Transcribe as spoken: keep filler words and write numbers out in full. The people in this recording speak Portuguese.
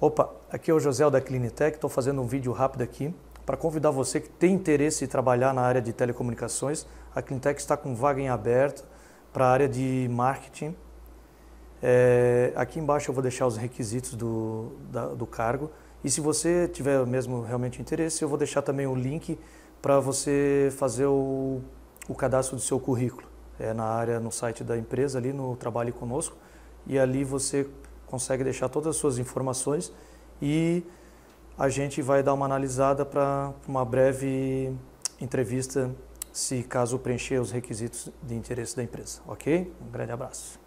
Opa, aqui é o José da Clinitec, estou fazendo um vídeo rápido aqui para convidar você que tem interesse em trabalhar na área de telecomunicações. A Clinitec está com vaga em aberto para a área de marketing. É, aqui embaixo eu vou deixar os requisitos do, da, do cargo e se você tiver mesmo realmente interesse, eu vou deixar também o link para você fazer o, o cadastro do seu currículo. É na área, no site da empresa, ali no Trabalhe Conosco, e ali você consegue deixar todas as suas informações e a gente vai dar uma analisada para uma breve entrevista, se caso preencher os requisitos de interesse da empresa, ok? Um grande abraço.